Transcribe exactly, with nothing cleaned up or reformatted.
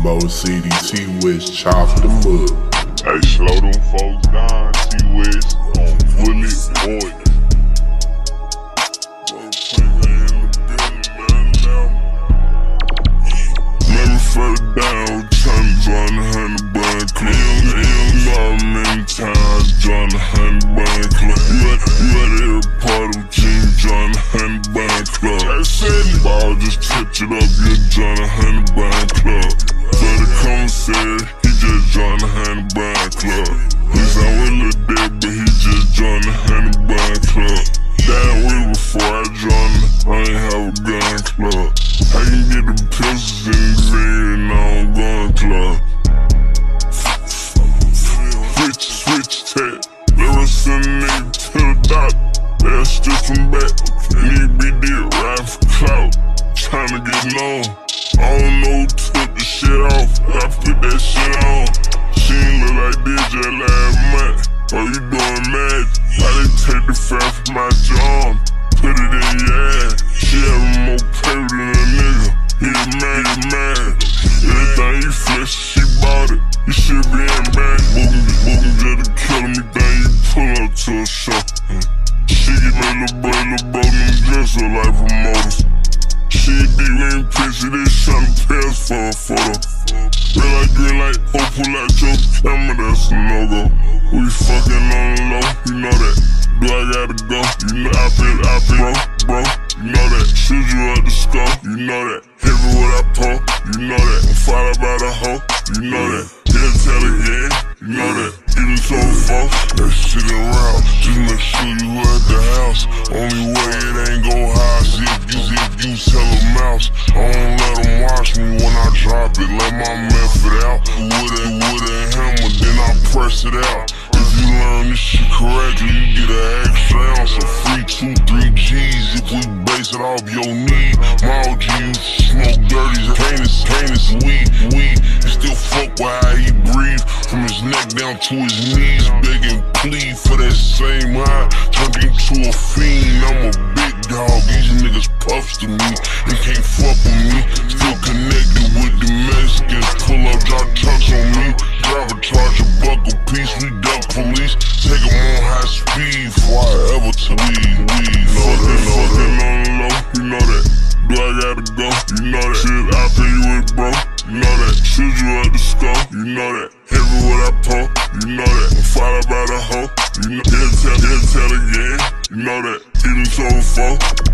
Mo C D T West, chop the mud. Hey, slow them folks down, T-West on Bullet Boy. Let me further down, trying to join the hundred band club. You know how many times join the hundred band club. You at, you at every part of team, join the hundred band club. I said, ball, just touch it up, you join the hundred band club. For the commissary, he just joined the hundred band club. He's out with Lil Dead, but he just joined the hundred band club. Down with before I joined, I ain't have a gun club. I can get the pistols in the mirror and I don't gun club. Switch, switch tag. They were sending nigga to the doctor. They'll stitch him back. Need be dead, ride for clout. Tryna get known. I don't know who took the shit off. I put that shit on. She ain't look like this just last month. Oh, you doing mad? How they take the fat from my arm, put it in your ass. She having more paper than a nigga. He the man, he the man. Everything you flesh, she bought it. You should be in back. Bookin', bookin' just to kill me. Then you pull up to a show. She give me a little bro, little bro, them dress her like promoters. She deep, we ain't picture this, tryna pay us for a photo. Red light, green light, oh, pull out your camera, that's a no-go. We fucking on the low, you know that. Do I gotta go? You know I feel, I feel, bro, bro, you know that. Shoot you at the skull, you know that. Hit me what I pull, you know that. I'm followed by the hoe, you know that. He'll tell again, you know that. Even so false, that shit around. Just make sure you at the house. Only way it ain't go high, see if you, see if you tell a mouse. I don't let them watch me when I drop it. Let my method out. With a, with a hammer, then I press it out. If you learn this shit correctly, you get an extra ounce of free two, three G's. If we base it off your need, my O G used to smoke dirty, heinous, heinous weed, weed. You still fuck with how he breathe, from his neck down to his knees, begging plead for that same high. Turned into a fiend, I'm a big dog. These niggas puffs to me and can't fuck with me. Still connected with the Mexicans, pull up, drop trucks on me. Driver charge a buck a piece, we duck police. Take them on high speed before I ever to leave. Weed, fucking, fucking on the low, you know that. Do I gotta go? You know that. Shit, I pay you with, bro. You know that. Shoot you at the skull. You know that. Hit me what I pull. You know that. I'm followed by the hoe. You know. He'll tell, he'll tell again. You know that. Even so far.